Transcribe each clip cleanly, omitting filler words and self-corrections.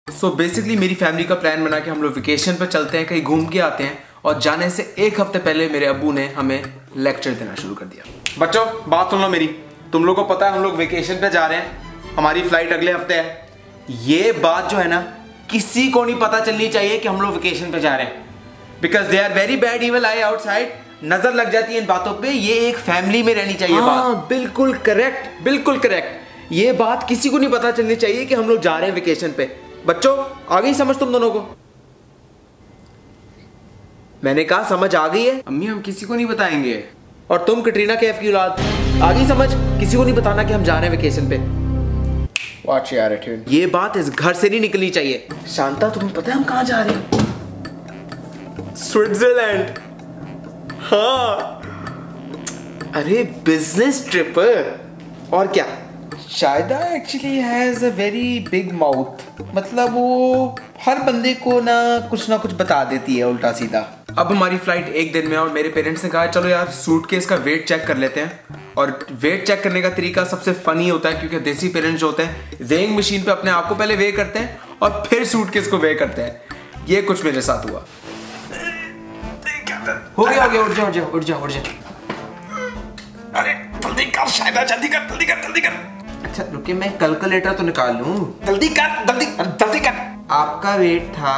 सो basically मेरी family का plan बना कि हम लोग वेकेशन पे चलते हैं, कहीं घूम के आते हैं। और जाने से एक हफ्ते पहले मेरे अब्बू ने हमें लेक्चर देना शुरू कर दिया। बच्चों बात सुन लो मेरी, तुम लोग को पता है हम लोग वेकेशन पे जा रहे हैं, हमारी फ्लाइट अगले हफ्ते है। ये बात जो है ना किसी को नहीं पता चलनी चाहिए कि हम लोग वेकेशन पे जा रहे हैं, because they are very bad evil eye outside. नजर लग जाती है इन बातों पे। ये एक फैमिली में रहनी चाहिए बात। बिल्कुल करेक्ट, बिल्कुल करेक्ट। ये बात किसी को नहीं पता चलनी चाहिए कि हम लोग जा रहे हैं वेकेशन पे। बच्चों आ गई समझ तुम दोनों को? मैंने कहा समझ आ गई है? अम्मी हम किसी को नहीं बताएंगे। और तुम कटरीना कैफ की औलाद, आ गई समझ? किसी को नहीं बताना कि हम जा रहे हैं वेकेशन पे। Watch your attitude। ये बात इस घर से नहीं निकलनी चाहिए। शांता तुम्हें पता है हम कहाँ जा रहे हैं? स्विट्जरलैंड। हाँ अरे बिजनेस ट्रिप। और क्या? Shayda actually has a very big mouth, मतलब वो हर बंदे को ना कुछ बता देती है उल्टा सीधा। अब हमारी फ्लाइट एक दिन में और मेरे पेरेंट्स ने कहा चलो यार सूटकेस का वेट चेक कर लेते हैं। और वेट चेक करने का तरीका सबसे फनी होता है, क्योंकि देसी पेरेंट्स जो होते हैं वेइंग मशीन पे अपने आप को पहले वे करते हैं और फिर सूटकेस को वे करते हैं। ये कुछ मेरे साथ हुआ। हो गया उठ जाओ। अरे जल्दी कर शायदा, जल्दी कर। अच्छा रुकिए मैं कैलकुलेटर तो निकाल लूं। जल्दी कर। आपका वेट था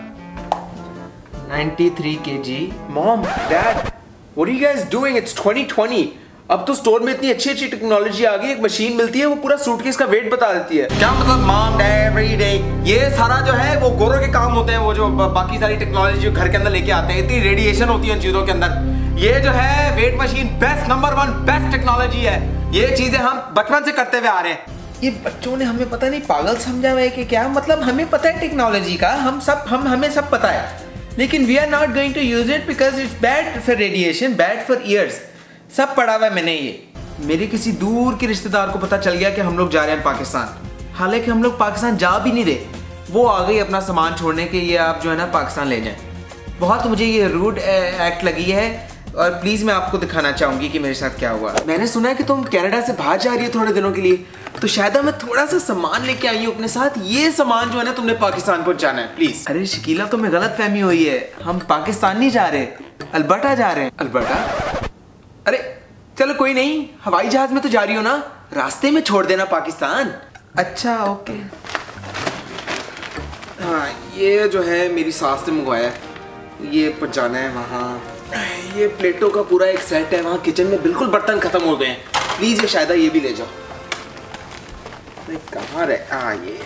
93 kg। Mom dad what are you guys doing? It's 2020। अब तो स्टोर में इतनी अच्छी टेक्नोलॉजी आ गई, एक मशीन मिलती है वो पूरा सूटकेस का वेट बता देती है। क्या मतलब मॉम डैड एवरी डे? ये सारा जो है वो गोरों के काम होते हैं, वो जो बाकी सारी टेक्नोलॉजी जो घर के अंदर लेके आते हैं। इतनी रेडिएशन होती है उन चीजों के अंदर। ये जो है weight machine best, number 1 best technology है। ये चीजें हम बचपन से करते हुए आ रहे हैं। ये बच्चों ने हमें पता नहीं पागल समझा हुआ है कि क्या? मतलब हमें पता है टेक्नोलॉजी का, हमें सब पता है, लेकिन we are not going to use it because it's bad for radiation, bad for ears. सब पढ़ा हुआ है मैंने। ये मेरे किसी दूर के रिश्तेदार को पता चल गया कि हम लोग जा रहे हैं पाकिस्तान, हालांकि हम लोग पाकिस्तान जा भी नहीं रहे। वो आ गई अपना सामान छोड़ने के, ये आप जो है ना पाकिस्तान ले जाएं। बहुत मुझे ये रूड एक्ट लगी है और प्लीज मैं आपको दिखाना चाहूंगी कि मेरे साथ क्या हुआ। मैंने सुना है कि तुम कनाडा से बाहर जा रही हो थोड़े दिनों के लिए, तो शायद मैं थोड़ा सा सामान लेके आई हूँ अपने साथ। ये सामान जो है ना तुमने पाकिस्तान पहुंचाना है प्लीज। अरे शकीला तुम्हें गलत फहमी हुई है, हम पाकिस्तान नहीं जा रहे, अल्बर्टा जा रहे हैं। अल्बर्टा? अरे चलो कोई नहीं, हवाई जहाज में तो जा रही हो ना, रास्ते में छोड़ देना पाकिस्तान। अच्छा ओके। हाँ ये जो है मेरी सास ने मंगवाया, ये पहुंचाना है वहाँ। ये प्लेटों का पूरा एक सेट है, वहाँ किचन में बिल्कुल बर्तन खत्म हो गए हैं। प्लीज ये शायद ये भी ले जाओ। कहाँ रहे? ये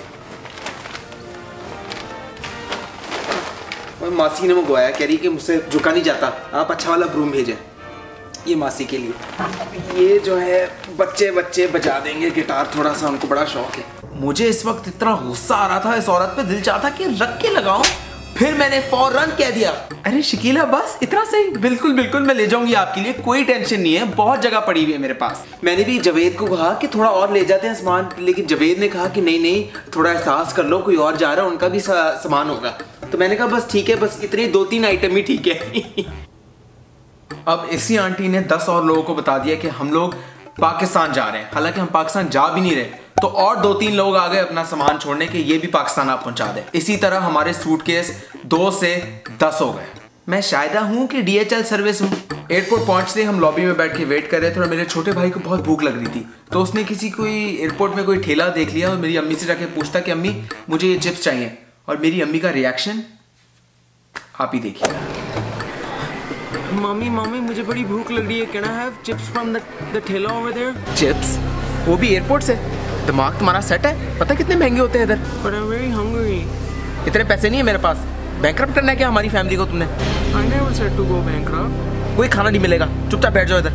मासी ने मंगवाया, कह रही कि मुझसे झुका नहीं जाता, आप अच्छा वाला ब्रूम भेजें। ये मासी के लिए। ये जो है बच्चे बजा देंगे गिटार, थोड़ा सा उनको बड़ा शौक है। मुझे इस वक्त इतना गुस्सा आ रहा था इस औरत पे, दिल चाहता कि रख के लगाऊं, फिर मैंने फौरन कह दिया अरे शकीला बस इतना सही। बिल्कुल मैं ले जाऊंगी आपके लिए, कोई टेंशन नहीं है, बहुत जगह पड़ी हुई है मेरे पास। मैंने भी जवेद को कहा कि थोड़ा और ले जाते हैं सामान, लेकिन जवेद ने कहा कि नहीं थोड़ा एहसास कर लो, कोई और जा रहा है उनका भी सामान होगा। तो मैंने कहा बस ठीक है, बस इतनी 2-3 आइटम ही ठीक है। अब इसी आंटी ने 10 और लोगों को बता दिया कि हम लोग पाकिस्तान जा रहे हैं, हालांकि हम पाकिस्तान जा भी नहीं रहे। तो और 2-3 लोग आ गए अपना सामान छोड़ने के, ये भी पाकिस्तान आप पहुंचा दें। इसी तरह हमारे सूटकेस 2 से 10 हो गए। मैं शायदा हूँ कि DHL सर्विस हूँ। एयरपोर्ट पहुंचते हम लॉबी में बैठ के वेट कर रहे थे और मेरे छोटे भाई को बहुत भूख लग रही थी, तो उसने कोई एयरपोर्ट में कोई ठेला देख लिया और मेरी अम्मी से जाके पूछता कि अम्मी मुझे ये चिप्स चाहिए, और मेरी अम्मी का रिएक्शन आप ही देखिए। मम्मी मुझे बड़ी भूख लग रही है, can I have chips from the thela over there? Chips? वो भी एयरपोर्ट से? दिमाग तुम्हारा सेट है? पता कितने महंगे होते हैं इधर? But I am very hungry. इतने पैसे नहीं है मेरे पास। बैंकरप्ट करना है क्या हमारी फैमिली को तुमने? I never said to go bankrupt. कोई खाना नहीं मिलेगा, चुपचाप बैठ जाओ इधर।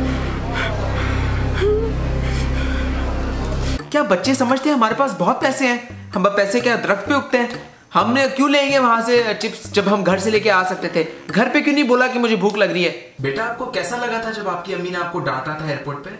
क्या बच्चे समझते हैं हमारे पास बहुत पैसे हैं? हम पैसे क्या दरख्त पे उगते हैं? हमने क्यों लेंगे वहां से चिप्स जब हम घर से लेके आ सकते थे? घर पे क्यों नहीं बोला कि मुझे भूख लग रही है? बेटा आपको कैसा लगा था जब आपकी अम्मी ने आपको डांटा था एयरपोर्ट पे?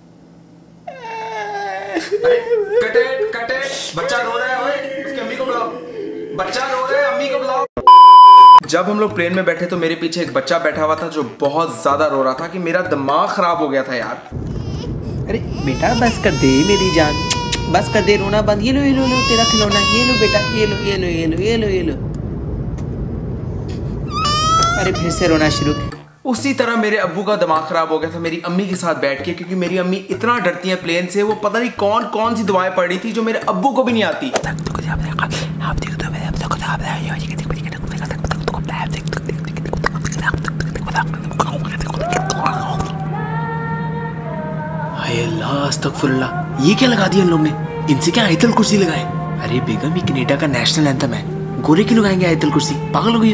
कटे बच्चा रो रहा है, ओए उसकी अम्मी को बुलाओ। बच्चा रो रहा है, अम्मी को बुलाओ। जब हम लोग प्लेन में बैठे तो मेरे पीछे एक बच्चा बैठा हुआ था जो बहुत ज्यादा रो रहा था कि मेरा दिमाग खराब हो गया था यार। अरे बेटा बस कर दे मेरी जान, बस कर दे रोना बंद। ये लो तेरा खिलौना, ये लो बेटा, ये लो। अरे फिर से रोना शुरू। उसी तरह मेरे अब्बू का दिमाग खराब हो गया था मेरी अम्मी के साथ बैठ के, क्योंकि मेरी अम्मी इतना डरती हैं प्लेन से। वो पता नहीं कौन कौन सी दवाएं पड़ी थी जो मेरे अब्बू को भी नहीं आती। हाय अल्लाह, अस्तगफुरुल्लाह, ये क्या लगा दिया इन लोग ने? इनसे क्या आयतल कुर्सी लगाए? अरे बेगम, ये कनाडा का नेशनल एंथम है, गोरे क्यों लगाएंगे आयतल कुर्सी? पागल हो गई हो?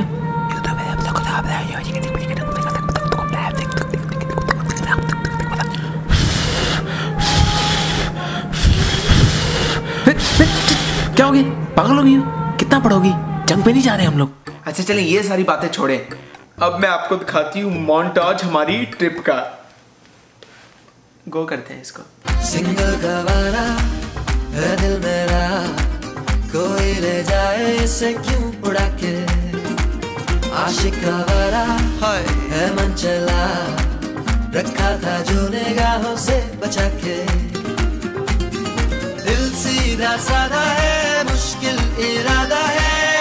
क्या होगी? पागल हो गई हो? कितना पढ़ोगी? जंग पे नहीं जा रहे हम लोग। अच्छा चलें, ये सारी बातें छोड़ें, अब मैं आपको दिखाती हूँ मोन्टाज हमारी ट्रिप का। गो करते हैं इसको। सिंगल गवारा है दिल मेरा, कोई ले जाए इसे क्यों उड़ा के। आशिक गवारा है मन चला, रखा था जो निगाहों से बचा के। दिल सीधा साधा है, मुश्किल इरादा है।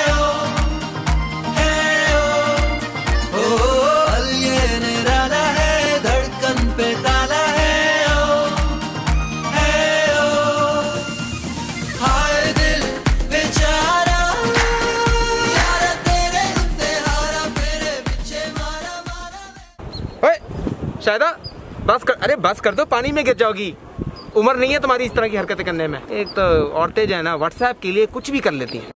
शायदा बस कर, अरे बस कर दो, पानी में गिर जाओगी। उम्र नहीं है तुम्हारी इस तरह की हरकतें करने में। एक तो औरतें जो है ना व्हाट्सएप के लिए कुछ भी कर लेती हैं।